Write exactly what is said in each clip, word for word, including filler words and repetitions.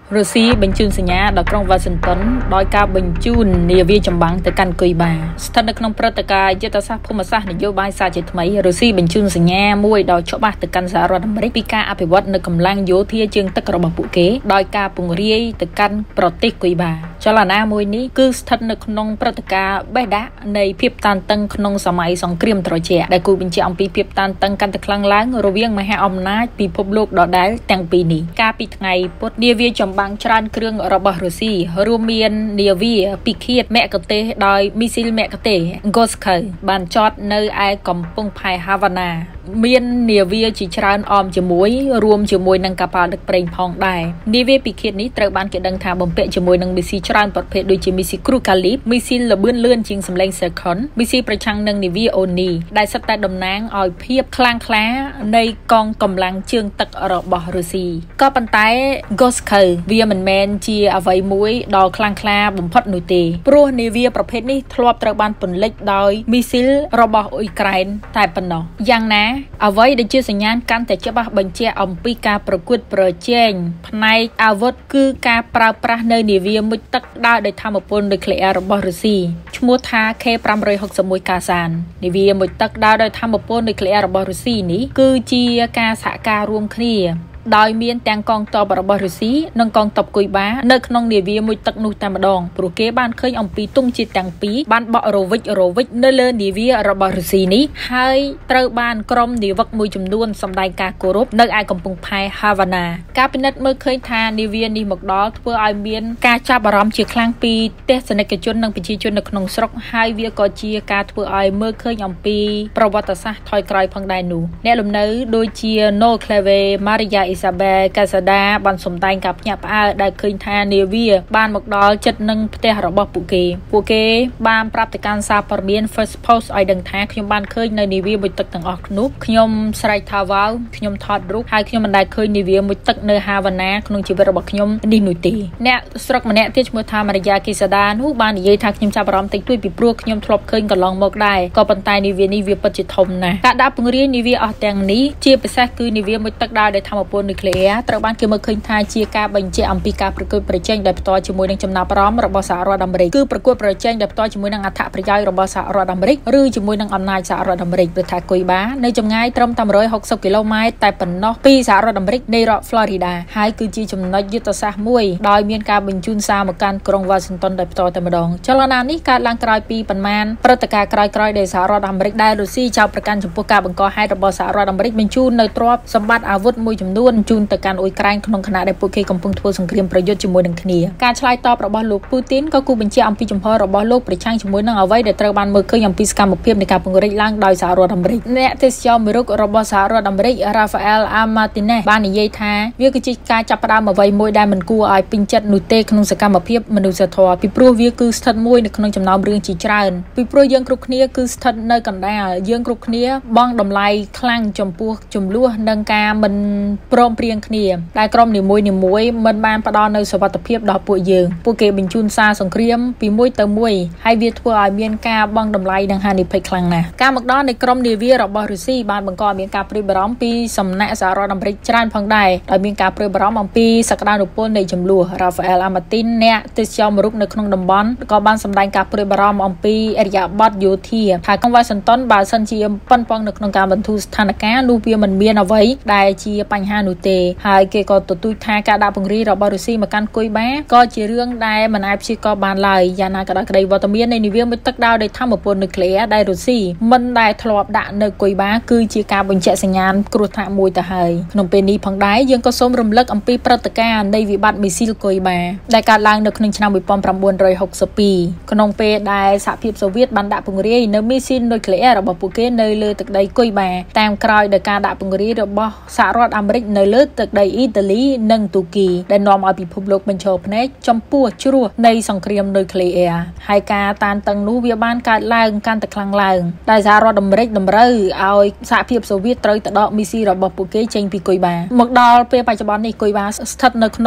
រុស្ស៊ីបញ្ជូនសញ្ញាដល់ក្រុងវ៉ាស៊ីនតោនដោយការបញ្ជូននាវាចម្បាំងទៅកាន់គុយបាស្ថិតនៅក្នុងព្រឹត្តិការណ៍យុទ្ធសាស្ត្រភូមិសាស្ត្រនយោបាយសាជាថ្មីរុស្ស៊ីបញ្ជូនសញ្ញាមួយដ៏ច្បាស់ទៅកាន់សហរដ្ឋអាមេរិកពីការអភិវឌ្ឍនៅកម្លាំងយោធាជើងទឹករបស់ពួកគេដោយការពង្រាយទៅកាន់ប្រទេសគុយបាចលនាមួយនេះគឺស្ថិតនៅក្នុងព្រឹត្តិការណ៍បេះដាក់នៃភាពតានតឹងក្នុងសម័យសង្គ្រាមត្រជាក់ដែលគូបញ្ជាក់អំពីភាពតានតឹងកាន់តែខ្លាំងឡើងរវាងមហាអំណាចពិភពលោកដដែលទាំងពីរនេះកាលពីថ្ងៃពុធនាវាចម្បាំងច្រើនគ្រឿងរបស់រុស្ស៊ីរួមមាននាវាពិឃាតមគ្គុទ្ទេសក៍ដោយមីស៊ីលមគ្គុទ្ទេសក៍ Goskar បានចតនៅឯកំពង់ផែហាវ៉ាណាមាននាវាជាច្រើនអមជាមួយរួមជាមួយនឹងកប៉ាល់ដឹកប្រេងផងដែរនាវាពិឃាតនេះត្រូវបានគេដឹងថាបំពាក់ជាមួយនឹងមីស៊ីច្រើនប្រភេទដូចជាមីស៊ីគ្រូកាលីបមីស៊ីលល្បឿនលឿនជាងសម្លេង Zircon មីស៊ីប្រឆាំងនឹងនាវាអូនីដែលសុទ្ធតែតំណាងឲ្យភាពខ្លាំងក្លានៃកងកម្លាំងជើងទឹករបស់រុស្ស៊ីក៏ប៉ុន្តែ Goskar វាមិនមែនជាអ្វីមួយដ៏ខ្លាំងក្លាបំផុតនោះទេព្រោះនាវាប្រភេទនេះធ្លាប់ត្រូវបានពន្លិចដោយមីស៊ីលរបស់អ៊ុយក្រែនតែប៉ុណ្ណោះយ៉ាងណាអ្វីដែលជាសញ្ញាណកាន់តែច្បាស់បញ្ជាក់អំពីការប្រកួតប្រជែងផ្នែកអាវុធគឺការប្រើប្រាស់នៅនាវាមុជទឹកដើរដោយថាមពលនុយក្លេអ៊ែររបស់រុស្ស៊ីឈ្មោះថា K five six one កាសាននាវាមុជទឹកដើរដោយថាមពលនុយក្លេអ៊ែររបស់រុស្ស៊ីនេះគឺជាការសហការរួមគ្នាដោយមានទាំងកងទ័ពរបស់រុស្ស៊ីនិងកងទ័ពគុយបានៅក្នុងនាវាមួយទឹកនោះតែម្ដងព្រោះគេបានឃើញអំពីទង់ជាតិទាំងពីរបានបក់រវិចរវិចនៅលើនាវារបស់រុស្ស៊ីនេះហើយត្រូវបានក្រុមនាវិកមួយចំនួនសម្ដែងការគោរពនៅឯកំពង់ផែហាវ៉ាណាការពិនិត្យមើលឃើញថានាវានេះមកដល់ធ្វើឲ្យមានការចាប់អារម្មណ៍ជាខ្លាំងពីទស្សនិកជននិងប្រជាជននៅក្នុងស្រុកហើយវាក៏ជាការធ្វើឲ្យមើលឃើញអំពីប្រវត្តិសាស្ត្រថយក្រោយផងដែរនោះអ្នកលំនៅដូចជា No Clave Maria Isabel Casada បានសម្ដែងការភ្ញាក់ផ្អើលដែលឃើញថានាវាបានមកដល់ជិតនឹងផ្ទះរបស់ពួកគេពួកគេបានប្រាប់ទៅកាន់សារព័ត៌មាន First Post ឲ្យដឹងថាខ្ញុំបានឃើញនៅនាវាមុជទឹកទាំងអស់នោះខ្ញុំស្រែកថាវ៉ាវខ្ញុំថតរូបហើយខ្ញុំមិនដែលឃើញនាវាមុជទឹកនៅហាវ៉ាណាក្នុងជីវិតរបស់ខ្ញុំនេះនោះទេអ្នកស្រុកម្នាក់ទៀតឈ្មោះថា Maria Casada នោះបាននិយាយថាខ្ញុំចាប់អារម្មណ៍តិចតួចពីព្រោះខ្ញុំធ្លាប់ឃើញកន្លងមកដែរក៏ប៉ុន្តែនាវានេះវាពិតជាធំណាស់ការដាក់ពង្រាយនាវាអស់ទាំងនេះជាពិសេសគឺនាវាមុជទឹកដើរដោយថាមពលនុយក្លេអ៊ែរត្រូវបានគេមើលឃើញថាជាការបញ្ជាក់អំពីការប្រកួតប្រជែងដោយផ្ទាល់ជាមួយនឹងចំណាប់អារម្មណ៍របស់សហរដ្ឋអាមេរិកគឺប្រកួតប្រជែងដោយផ្ទាល់ជាមួយនឹងអត្ថប្រយោជន៍របស់សហរដ្ឋអាមេរិកឬជាមួយនឹងអំណាចសហរដ្ឋអាមេរិកព្រោះថាគុយបានៅចម្ងាយត្រឹមតែone hundred sixtyគីឡូម៉ែត្រតែប៉ុណ្ណោះពីសហរដ្ឋអាមេរិកនៃរដ្ឋ Florida ហើយគឺជាចំណុចយុទ្ធសាស្ត្រមួយដោយមានការបញ្ជូនសារមកកាន់ក្រុង Washington ដោយផ្ទាល់តែម្ដងចលនានេះកើតឡើងក្រោយពីប៉ុន្មានព្រឹត្តិការណ៍ក្រោយៗដែលសហរដ្ឋអាមេរិកដែលរុស្ស៊ីចោទប្រកាន់ចំពោះការបង្កហេតុរបស់សហរដ្ឋអាមេរិកបញ្ជូននៅទ្រព្យសម្បត្តិអាវុធមួយចំនួនជូនទៅកាន់អ៊ុយក្រែនក្នុងខណៈដែលពួកគេកំពុងធ្វើសង្គ្រាមប្រយុទ្ធជាមួយនឹងគ្នាការឆ្លើយតបរបស់លោកពូទីនក៏គូបញ្ជាក់អំពីចំហរបស់លោកប្រឆាំងជាមួយនឹងអ្វីដែលត្រូវបានមើលឃើញអំពីសកម្មភាពនៃការពង្រីកឡើងដោយសហរដ្ឋអាមេរិកអ្នកទេសចរមួយរូបរបស់សហរដ្ឋអាមេរិក Rafael Martinez បាននិយាយថាវាគឺជាការចាប់ផ្ដើមអ្វីមួយដែលមិនគួរឲ្យពេញចិត្តនោះទេក្នុងសកម្មភាពមនុស្សធម៌ពីព្រោះវាគឺស្ថិតមួយនៅក្នុងចំណោមរឿងជាច្រើនពីព្រោះយើងគ្រប់គ្នាគឺស្ថិតនៅកណ្ដាលយើងគ្រប់គ្នាបង់តម្លៃខ្លាំងចំពោះចំនួននិងការមិនព្រមព្រៀងគ្នាដែលក្រុមនីមួយៗមិនបានផ្ដល់នូវសុវត្ថិភាពដល់ពួកយើងពួកគេបញ្ជូនសារសង្គ្រាមពីមួយទៅមួយហើយវាធ្វើឲ្យមានការបង់តម្លៃនិងហានិភ័យខ្លាំងណាស់ការមកដល់នៃក្រុមនាវារបស់រុស្ស៊ីបានបង្កឲ្យមានការព្រួយបារម្ភពីសំណាក់សហរដ្ឋអាមេរិកច្រើនផងដែរដោយមានការព្រួយបារម្ភអំពីសក្តានុពលនៃចំនួន Rafael Martin អ្នកទេសចរមួយរូបនៅក្នុងតំបន់ក៏បានសម្ដែងការព្រួយបារម្ភអំពីអរិយាប័ត្រយោធាថាក្រុង Washington បើសិនជាប៉ុនប៉ងនៅក្នុងការបន្ធូរស្ថានភាពនោះវាមិនមានអ្វីដែលជាបញ្ហានោះទេហើយគេក៏ទទូចថាការដាក់ពង្រាយរបស់រុស្ស៊ីមកកាន់គុយបាក៏ជារឿងដែលមិនអាចព្យាករណ៍បានឡើយយ៉ាងណាក៏ដោយក្តីវត្តមាននៃនាវាមុជទឹកដើរដោយថាមពលនុយក្លេអ៊ែរដែលរុស្ស៊ីមិនដែលធ្លាប់ដាក់នៅគុយបាគឺជាការបញ្ជាក់សញ្ញាណគ្រោះថ្នាក់មួយទៅហើយក្នុងពេលនេះផងដែរយើងក៏សូមរំលឹកអំពីព្រឹត្តិការណ៍នៃវិបត្តិមីស៊ីលគុយបាដែលកើតឡើងនៅក្នុងឆ្នាំnineteen sixty-twoក្នុងពេលដែលសហភាពសូវៀតបានដាក់ពង្រាយនៅមីស៊ីលនុយក្លេអ៊ែររបស់ពួកគេនៅលើទឹកដីគុយបាតាមក្រោយដោយការដាក់ពង្រាយរបស់សហរដ្ឋអាមេរិកនៅលើទឹកដីអ៊ីតាលីនិងទូគីដែលនាំឲ្យពិភពលោកបញ្ឈរភ្នែកចំពោះជ្រោះនៃសង្គ្រាមនុយក្លេអ៊ែរហើយការតានតឹងនោះវាបានកើតឡើងកាន់តែខ្លាំងឡើងដែលសហរដ្ឋអាមេរិកតម្រូវឲ្យសហភាពសូវៀតត្រូវទៅដកមីស៊ីរបស់ពួកគេចេញពីគុយបាមកដល់ពេលបច្ចុប្បន្ននេះគុយបាស្ថិតនៅក្នុង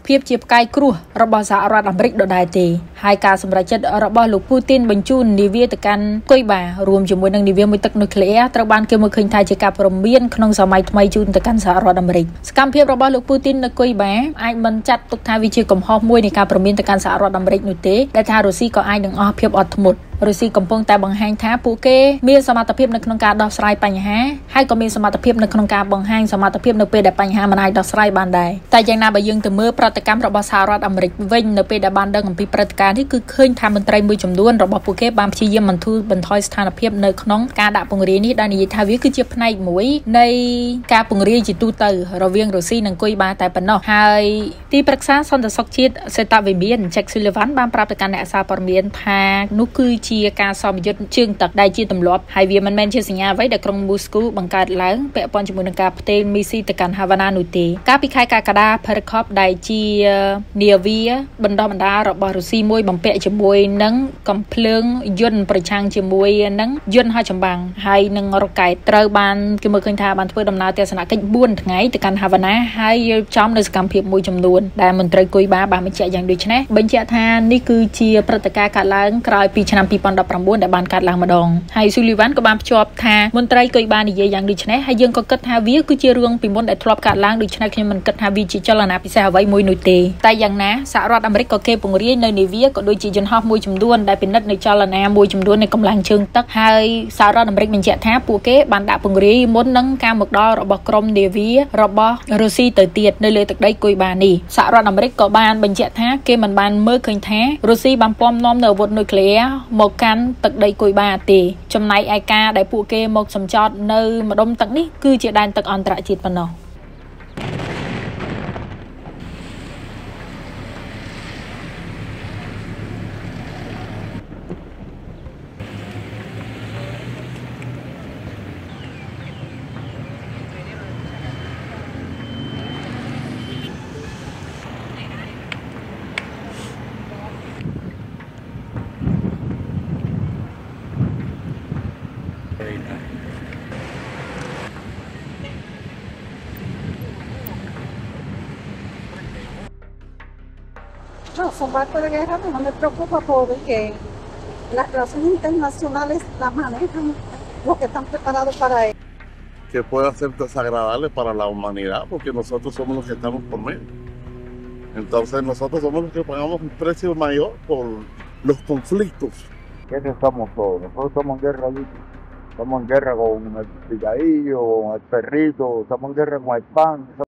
ភាពជាផ្កាយគ្រោះរបស់សហរដ្ឋអាមេរិកដដែលទេហើយការសម្រេចចិត្តរបស់លោកពូទីនបញ្ជូននាវាទៅកាន់គុយបារួមជាមួយនឹងនាវាមួយទឹកនុយក្លេអ៊ែរត្រូវបានគេមើលឃើញថាជាការព្រមានក្នុងសម័យថ្មីជូនទៅកាន់សហរដ្ឋអាមេរិកសកម្មភាពរបស់លោកពូទីននៅគុយបាអាចមិនចាត់ទុកថាវាជាកំហុសមួយនៃការព្រមានទៅកាន់សហរដ្ឋអាមេរិកនោះទេដែលថារុស្ស៊ីក៏អាចនឹងអស់ភាពអត់ធ្មត់រុស្ស៊ីកំពុងតែបង្ហាញថាពួកគេមានសមត្ថភាពនៅក្នុងការដោះស្រាយបញ្ហាហើយក៏មានសមត្ថភាពនៅក្នុងការបង្ហាញសមត្ថភាពនៅពេលដែលបញ្ហាមិនអាចដោះស្រាយបានដែរតែយ៉ាងណាបើយើងទៅមើលប្រតិកម្មរបស់សហរដ្ឋអាមេរិកវិញនៅពេលដែលបានដឹងអំពីព្រឹត្តិការណ៍នេះគឺឃើញថាមន្ត្រីមួយចំនួនរបស់ពួកគេបានព្យាយាមបន្ធូរបន្ថយស្ថានភាពនៅក្នុងការដាក់ពង្រាយនេះដែលនិយាយថាវាគឺជាផ្នែកមួយនៃការពង្រាយជាទូទៅរវាងរុស្ស៊ីនិងគុយបាតែប៉ុណ្ណោះហើយទីប្រឹក្សាសន្តិសុខជាតិសេតាវិមាន Jack Sullivan បានប្រាប់ទៅកាន់អ្នកសារព័ត៌មានថានោះគឺជាការសមយុទ្ធជើងទឹកដែលជាទម្លាប់ហើយវាមិនមែនជាសញ្ញាអ្វីដែលក្រុងមូស្គូបង្កើតឡើងពាក់ព័ន្ធជាមួយនឹងការផ្ទេរមីស៊ីទៅកាន់ហាវ៉ាណានោះទេកាលពីខែកក្កដា Perkov ដែលជានាវាបណ្ដោះបណ្ដាលរបស់រុស្ស៊ីមួយបំពាក់ជាមួយនឹងកំភ្លើងយន្តប្រឆាំងជាមួយនឹងយន្តហោះចម្បាំងហើយនឹងរ៉ុកែតត្រូវបានគេមើលឃើញថាបានធ្វើដំណើរទស្សនកិច្ចបួនថ្ងៃទៅកាន់ហាវ៉ាណាហើយរៀបចំនៅសកម្មភាពមួយចំនួនដែលមន្ត្រីគុយបាបានបញ្ជាក់យ៉ាងដូចនេះបញ្ជាក់ថានេះគឺជាព្រឹត្តិការណ៍កើតឡើងក្រោយពីឆ្នាំពីរពាន់ដប់ប្រាំបួនដែលបានកើតឡើងម្ដងហើយ Sullivan ក៏បានភ្ជាប់ថាមន្ត្រីគុយបានិយាយយ៉ាងដូចនេះហើយយើងក៏គិតថាវាគឺជារឿងពីមុនដែលធ្លាប់កើតឡើងដូច្នេះខ្ញុំមិនគិតថាវាជាចលនាពិសេសអ្វីមួយនោះទេតែយ៉ាងណាសហរដ្ឋអាមេរិកក៏គេពង្រាយនៅនាវាក៏ដូចជាយន្តហោះមួយចំនួនដែលពិនិត្យនៅចលនាមួយចំនួននៃកម្លាំងជើងទឹកហើយសហរដ្ឋអាមេរិកបញ្ជាក់ថាពួកគេបានដាក់ពង្រាយមុននឹងការមកដល់របស់ក្រុមនាវារបស់រុស្ស៊ីទៅទៀតនៅលើទឹកដីគុយបានេះសហរដ្ឋអាមេរិកក៏បានបញ្ជាក់ថាគេមិនបានមើលឃើញថារុស្ស៊ីបានពំនាំនៅអាវុធនុយក្លេអ៊ែរមកកាន់ទឹកដីគុយបាទេចំណែកឯការដែលពួកគេមកសម្ចតនៅម្ដុំទឹកនេះគឺជាដែនទឹកអន្តរជាតិប៉ុណ្ណោះ No, son barcos de guerra, pero no me preocupa porque las relaciones internacionales las manejan los que están preparados para ello. Que pueda ser desagradable para la humanidad, porque nosotros somos los que estamos por medio. Entonces nosotros somos los que pagamos un precio mayor por los conflictos. ¿Qué estamos todos? Nosotros estamos en guerra, estamos en guerra con el picadillo, con el perrito, estamos en guerra con el pan.